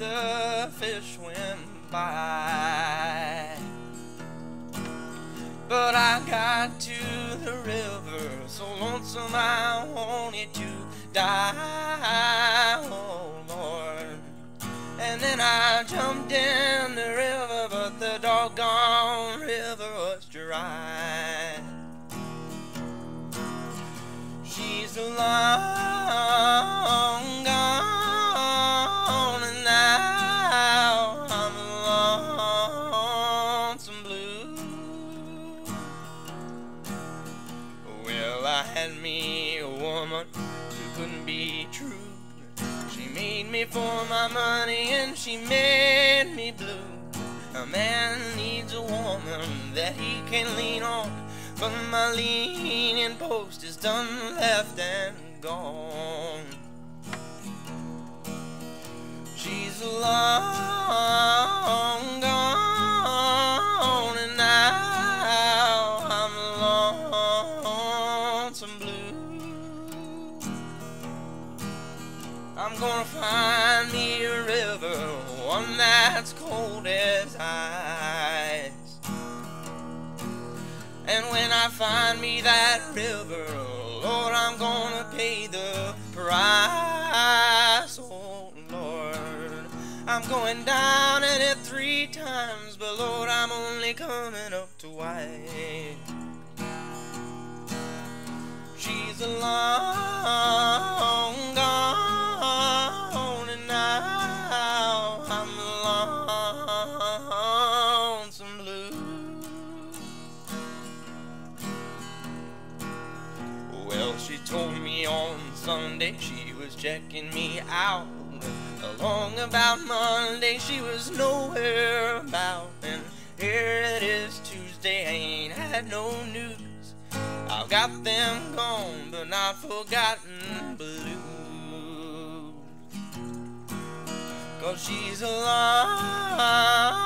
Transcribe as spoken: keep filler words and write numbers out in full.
the fish swim by. But I got to the river, so lonesome I wanted to die, oh Lord. And then I jumped in the river, but the doggone river was dry. She's long gone, and now I'm lonesome blue. Well, I had me a woman who couldn't be true. She made me for my money and she made me blue. A man needs a woman that he can lean on, but my leaning post is done, left and gone. She's long gone, and now I'm lonesome blue. I'm gonna find me a river, one that's cold as ice. And when I find me that river, Lord, I'm gonna pay the price. Oh Lord, I'm going down in it three times, but Lord, I'm only coming up twice. She's a long gone, and now I'm lonesome blue. Well, she told me on Sunday she was checking me out. Along about Monday she was nowhere about. And here it is Tuesday, I ain't had no news. I've got them gone, but not forgotten blues. 'Cause she's alive.